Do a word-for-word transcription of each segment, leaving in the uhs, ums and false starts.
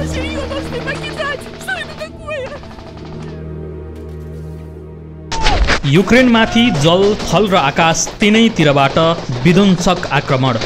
युक्रेनमाथि जल, थल र आकाश तीनैतिरबाट विध्वंसक आक्रमण।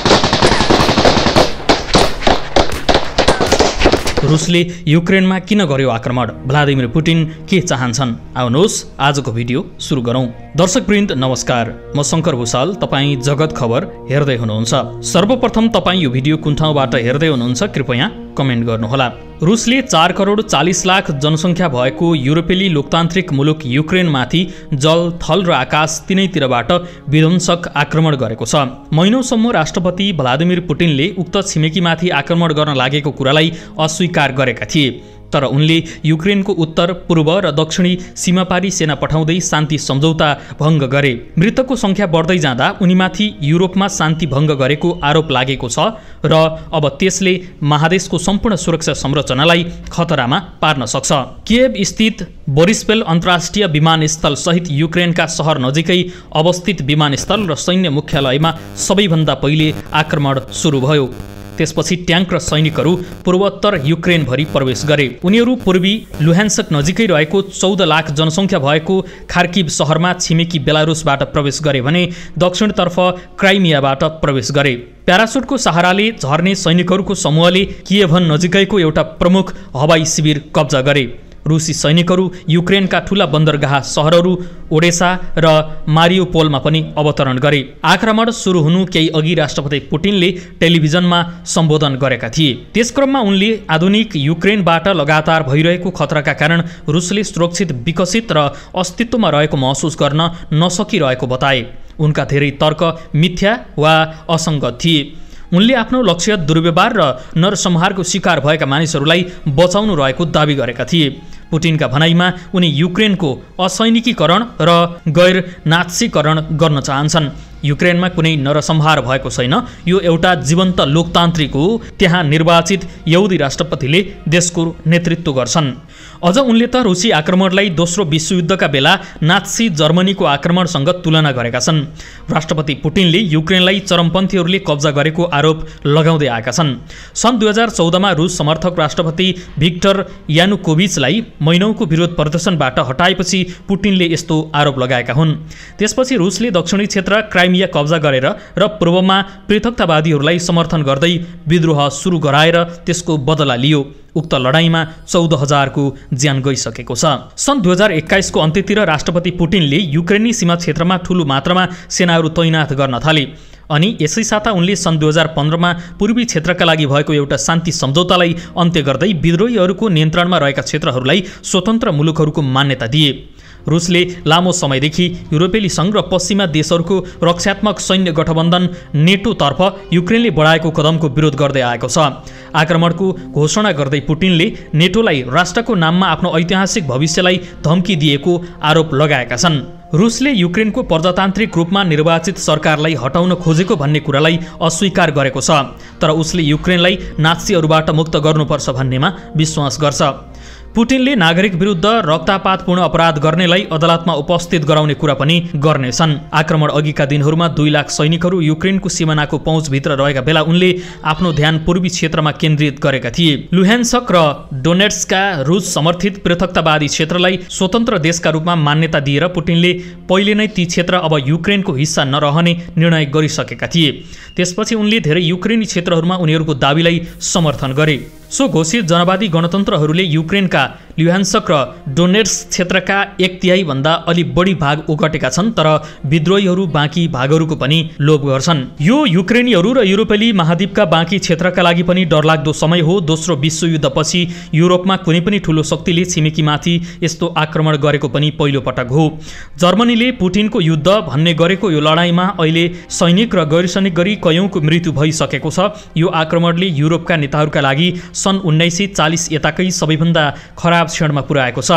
रुसले युक्रेनमा किन गर्यो आक्रमण? भ्लादिमिर पुटिन के चाहन्छन्? आउनुहोस् आजको भिडियो सुरु गरौँ। दर्शकवृन्द नमस्कार, म शङ्कर भुसाल, तपाईँ जगत खबर हेर्दै हुनुहुन्छ। सर्वप्रथम तपाईँ यो भिडियो कुन ठाउँबाट हेर्दै हुनुहुन्छ कृपया कमेन्ट गर्नुहोला। रुसले चार करोड चालीस लाख जनसङ्ख्या भएको युरोपेली लोकतान्त्रिक मुलुक युक्रेनमाथि जल, थल र आकाश तीनैतिरबाट विध्वंसक आक्रमण गरेको छ। महिनौसम्म राष्ट्रपति भ्लादिमिर पुटिनले उक्त छिमेकीमाथि आक्रमण गर्न लागेको कुरालाई अस्वीकार गरेका थिए, तर उनले युक्रेनको उत्तर, पूर्व र दक्षिणी सीमापारी सेना पठाउँदै शान्ति सम्झौता भङ्ग गरे। मृतकको सङ्ख्या बढ्दै जाँदा उनीमाथि युरोपमा शान्ति भङ्ग गरेको आरोप लागेको छ र अब त्यसले महादेशको सम्पूर्ण सुरक्षा संरचनालाई खतरामा पार्न सक्छ। किएभ स्थित बोरिसपेल अन्तर्राष्ट्रिय विमानस्थल सहित युक्रेनका सहर नजिकै अवस्थित विमानस्थल र सैन्य मुख्यालयमा सबैभन्दा पहिले आक्रमण सुरु भयो। त्यसपछि ट्याङ्क र सैनिकहरू पूर्वोत्तर युक्रेनभरि प्रवेश गरे। उनीहरू पूर्वी लुहान्स्क नजिकै रहेको चौध लाख जनसङ्ख्या भएको खार्किभ सहरमा छिमेकी बेलारुसबाट प्रवेश गरे भने दक्षिणतर्फ क्राइमियाबाट प्रवेश गरे। प्यारासुटको सहाराले झर्ने सैनिकहरूको समूहले किएभन नजिकैको एउटा प्रमुख हवाई शिविर कब्जा गरे। रुसी सैनिकहरू युक्रेनका ठूला बन्दरगाह सहरहरू ओडेसा र मारियोपोलमा पनि अवतरण गरे। आक्रमण सुरु हुनु केही अघि राष्ट्रपति पुटिनले टेलिभिजनमा सम्बोधन गरेका थिए। त्यसक्रममा उनले आधुनिक युक्रेनबाट लगातार भइरहेको खतराका कारण रुसले सुरक्षित, विकसित र अस्तित्वमा रहेको महसुस गर्न नसकिरहेको बताए। उनका धेरै तर्क मिथ्या वा असङ्गत थिए। उनले आफ्नो लक्ष्य दुर्व्यवहार र नरसंहारको शिकार भएका मानिसहरूलाई बचाउनु रहेको दावी गरेका थिए। पुटिनका भनाइमा उनी युक्रेनको असैनिकीकरण र गैर नात्सीकरण गर्न चाहन्छन्। युक्रेनमा कुनै नरसंहार भएको छैन, यो एउटा जीवन्त लोकतान्त्रिक हो। त्यहाँ निर्वाचित यहुदी राष्ट्रपतिले देशको नेतृत्व गर्छन्। अझ उनले त रुसी आक्रमणलाई दोस्रो विश्वयुद्धका बेला नात्सी जर्मनीको आक्रमणसँग तुलना गरेका छन्। राष्ट्रपति पुटिनले युक्रेनलाई चरमपन्थीहरूले कब्जा गरेको आरोप लगाउँदै आएका छन्। सन् दुई हजार चौधमा रुस समर्थक राष्ट्रपति भिक्टर यानुकोभिचलाई महिनौको विरोध प्रदर्शनबाट हटाएपछि पुटिनले यस्तो आरोप लगाएका हुन्। त्यसपछि रुसले दक्षिणी क्षेत्र क्राइमिया कब्जा गरेर र पूर्वमा पृथकतावादीहरूलाई समर्थन गर्दै विद्रोह सुरु गराएर त्यसको बदला लियो। उक्त लडाईँमा चौध हजारको ज्यान गइसकेको छ। सन् दुई हजार एक्काइसको अन्त्यतिर राष्ट्रपति पुटिनले युक्रेनी सीमा क्षेत्रमा ठूलो मात्रामा सेनाहरू तैनाथ गर्न थाले अनि यसै साता उनले सन् दुई हजार पन्ध्रमा पूर्वी क्षेत्रका लागि भएको एउटा शान्ति सम्झौतालाई अन्त्य गर्दै विद्रोहीहरूको नियन्त्रणमा रहेका क्षेत्रहरूलाई स्वतन्त्र मुलुकहरूको मान्यता दिए। रुसले लामो समयदेखि युरोपेली सङ्घ र पश्चिमा देशहरूको रक्षात्मक सैन्य गठबन्धन नेटोतर्फ युक्रेनले बढाएको कदमको विरोध गर्दै आएको छ। आक्रमणको घोषणा गर्दै पुटिनले नेटोलाई राष्ट्रको नाममा आफ्नो ऐतिहासिक भविष्यलाई धम्की दिएको आरोप लगाएका छन्। रुसले युक्रेनको प्रजातान्त्रिक रूपमा निर्वाचित सरकारलाई हटाउन खोजेको भन्ने कुरालाई अस्वीकार गरेको छ, तर उसले युक्रेनलाई नात्सीहरूबाट मुक्त गर्नुपर्छ भन्नेमा विश्वास गर्छ। पुटिनले नागरिक विरुद्ध रक्तपातपूर्ण अपराध गर्नेलाई अदालतमा उपस्थित गराउने कुरा पनि गर्नेछन्। आक्रमण अघिका दिनहरूमा दुई लाख सैनिकहरू युक्रेनको सिमानाको पहुँचभित्र रहेका बेला उनले आफ्नो ध्यान पूर्वी क्षेत्रमा केन्द्रित गरेका थिए। लुहान्स्क र डोनेट्स्कका रुस समर्थित पृथकतावादी क्षेत्रलाई स्वतन्त्र देशका रूपमा मान्यता दिएर पुटिनले पहिले नै ती क्षेत्र अब युक्रेनको हिस्सा नरहने निर्णय गरिसकेका थिए। त्यसपछि उनले धेरै युक्रेनी क्षेत्रहरूमा उनीहरूको दावीलाई समर्थन गरे। सो घोषित जनवादी गणतन्त्रहरूले युक्रेनका लुहान्स्क र डोनेट्स्क क्षेत्रका एक तिहाई भन्दा अलि बढी भाग ओगटेका छन्, तर विद्रोहीहरू बाँकी भागहरूको पनि लोभ गर्छन्। यो युक्रेनीहरू र युरोपेली महाद्वीपका बाँकी क्षेत्रका लागि पनि डरलाग्दो समय हो। दोस्रो विश्वयुद्धपछि युरोपमा कुनै पनि ठूलो शक्तिले छिमेकीमाथि यस्तो आक्रमण गरेको पनि पहिलो पटक हो। जर्मनीले पुटिनको युद्ध भन्ने गरेको यो लडाईँमा अहिले सैनिक र गैर सैनिक गरी कयौंको मृत्यु भइसकेको छ। यो आक्रमणले युरोपका नेताहरूका लागि सन् उन्नाइस सय चालिस यताकै सबैभन्दा खराब क्षणमा पुर्याएको छ।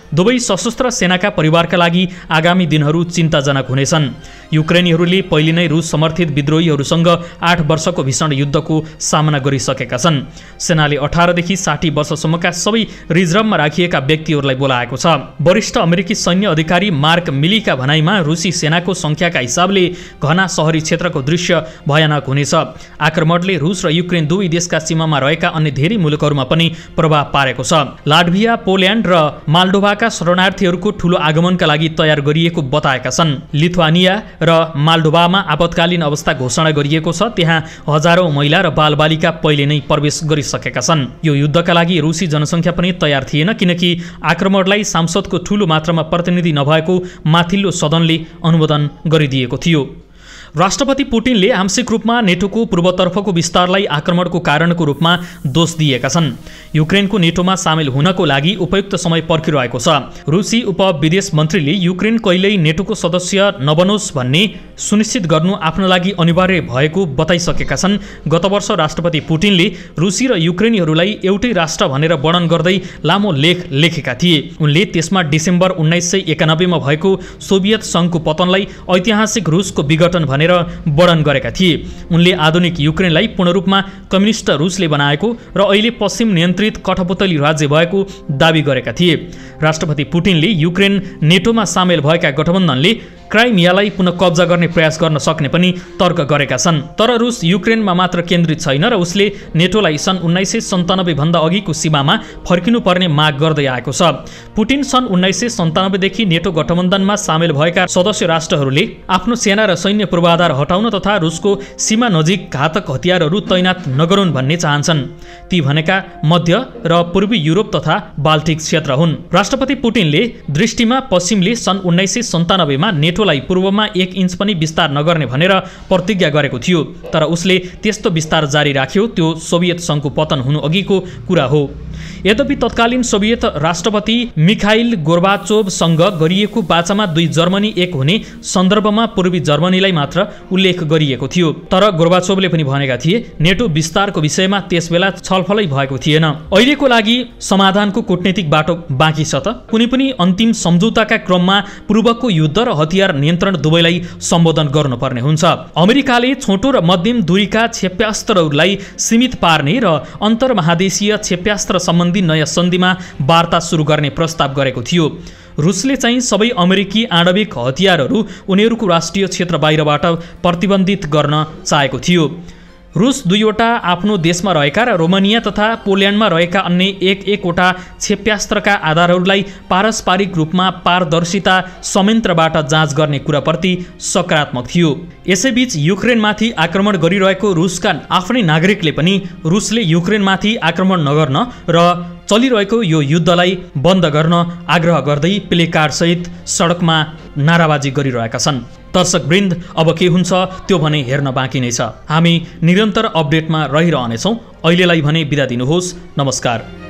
दुवै सशस्त्र सेनाका परिवारका लागि आगामी दिनहरू चिन्ताजनक हुनेछन्। युक्रेनीहरूले पहिले नै रुस समर्थित विद्रोहीहरूसँग आठ वर्षको भीषण युद्धको सामना गरिसकेका छन्। सेनाले अठारदेखि साठी वर्षसम्मका सबै रिजर्भमा राखिएका व्यक्तिहरूलाई बोलाएको छ। वरिष्ठ अमेरिकी सैन्य अधिकारी मार्क मिलीका भनाइमा रुसी सेनाको सङ्ख्याका हिसाबले घना सहरी क्षेत्रको दृश्य भयानक हुनेछ। आक्रमणले रुस र युक्रेन दुवै देशका सीमामा रहेका अन्य धेरै मुलुकहरूमा पनि प्रभाव पारेको छ। लाटभिया, पोल्यान्ड र माल्डोभाका शरणार्थीहरूको ठूलो आगमनका लागि तयार गरिएको बताएका छन्। लिथुआनिया र माल्डोभामा आपतकालीन अवस्था घोषणा गरिएको छ। त्यहाँ हजारौं महिला र बालबालिका पहिले नै प्रवेश गरिसकेका छन्। यो युद्धका लागि रुसी जनसङ्ख्या पनि तयार थिएन, किनकि आक्रमणलाई सांसदको ठूलो मात्रामा प्रतिनिधि नभएको माथिल्लो सदनले अनुमोदन गरिदिएको थियो। राष्ट्रपति पुटिनले आंशिक रूपमा नेटोको पूर्वतर्फको विस्तारलाई आक्रमणको कारणको रूपमा दोष दिएका छन्। युक्रेनको नेटोमा सामेल हुनको लागि उपयुक्त समय पर्खिरहेको छ। रुसी उपविदेश मन्त्रीले युक्रेन कहिल्यै नेटोको सदस्य नबनोस् भन्ने सुनिश्चित गर्नु आफ्नो लागि अनिवार्य भएको बताइसकेका छन्। गत वर्ष राष्ट्रपति पुटिनले रुसी र युक्रेनीहरूलाई एउटै राष्ट्र भनेर वर्णन गर्दै लामो लेख लेखेका थिए। उनले त्यसमा डिसेम्बर उन्नाइस सय एकानब्बेमा भएको सोभियत सङ्घको पतनलाई ऐतिहासिक रुसको विघटन भनेर वर्णन गरेका थिए। उनले आधुनिक युक्रेनलाई पूर्ण रूपमा कम्युनिस्ट रुसले बनाएको र अहिले पश्चिम नियन्त्रित कठपुतली राज्य भएको दावी गरेका थिए। राष्ट्रपति पुटिनले युक्रेन नेटोमा सामेल भएका गठबन्धनले क्राइमियालाई पुनः कब्जा गर्ने प्रयास गर्न सक्ने पनि तर्क गरेका छन्। तर रुस युक्रेनमा मात्र केन्द्रित छैन र उसले नेटोलाई सन् उन्नाइस सय सन्तानब्बे भन्दा अघिको सीमामा फर्किनुपर्ने माग गर्दै आएको छ। पुटिन सन् उन्नाइस सय सन्तानब्बेदेखि नेटो गठबन्धनमा सामेल भएका सदस्य राष्ट्रहरूले आफ्नो सेना र सैन्य पूर्वाधार हटाउन तथा रुसको सीमा नजिक घातक हतियारहरू तैनात नगरून् भन्ने चाहन्छन्। ती भनेका मध्य र पूर्वी युरोप तथा बाल्टिक क्षेत्र हुन्। राष्ट्रपति पुटिनले दृष्टिमा पश्चिमले सन् उन्नाइस सय सन्तानब्बेमा नेटोलाई पूर्वमा एक इन्च पनि विस्तार नगर्ने भनेर प्रतिज्ञा गरेको थियो। तर उसले त्यस्तो विस्तार जारी राख्यो। त्यो सोभियत सङ्घको पतन हुनु अघिको कुरा हो। यद्यपि तत्कालीन सोभियत राष्ट्रपति मिखाइल गोर्बाचोभसँग गरिएको बाचामा दुई जर्मनी एक हुने सन्दर्भमा पूर्वी जर्मनीलाई मात्र उल्लेख गरिएको थियो। तर गोर्बाचोभले पनि भनेका थिए नेटो विस्तारको विषयमा त्यसबेला छलफलै भएको थिएन। अहिलेको लागि समाधानको कूटनीतिक बाटो बाँकी छ त कुनै पनि अन्तिम सम्झौताका क्रममा पूर्वको युद्ध र हतियार नियन्त्रण दुवैलाई सम्बोधन गर्नुपर्ने हुन्छ। अमेरिकाले छोटो र मध्यम दूरीका क्षेप्यास्त्रहरूलाई सीमित पार्ने र अन्तर्महादेशीय क्षेप्यास्त्र सम्बन्धी नयाँ सन्धिमा वार्ता सुरु गर्ने प्रस्ताव गरेको थियो। रुसले चाहिँ सबै अमेरिकी आणविक हतियारहरू उनीहरूको राष्ट्रिय क्षेत्र बाहिरबाट प्रतिबन्धित गर्न चाहेको थियो। रुस दुईवटा आफ्नो देशमा रहेका र रोमानिया तथा पोल्यान्डमा रहेका अन्य एक एकवटा क्षेप्यास्त्रका आधारहरूलाई पारस्परिक रूपमा पारदर्शिता संयन्त्रबाट जाँच गर्ने कुराप्रति सकारात्मक थियो। यसैबीच युक्रेनमाथि आक्रमण गरिरहेको रुसका आफ्नै नागरिकले पनि रुसले युक्रेनमाथि आक्रमण नगर्न र चलिरहेको यो युद्धलाई बन्द गर्न आग्रह गर्दै प्लेकार्डसहित सडकमा नाराबाजी गरिरहेका छन्। दर्शकवृन्द, अब के हुन्छ त्यो भने हेर्न बाँकी नै छ। हामी निरन्तर अपडेटमा रहिरहनेछौँ। अहिलेलाई भने बिदा दिनुहोस्। नमस्कार।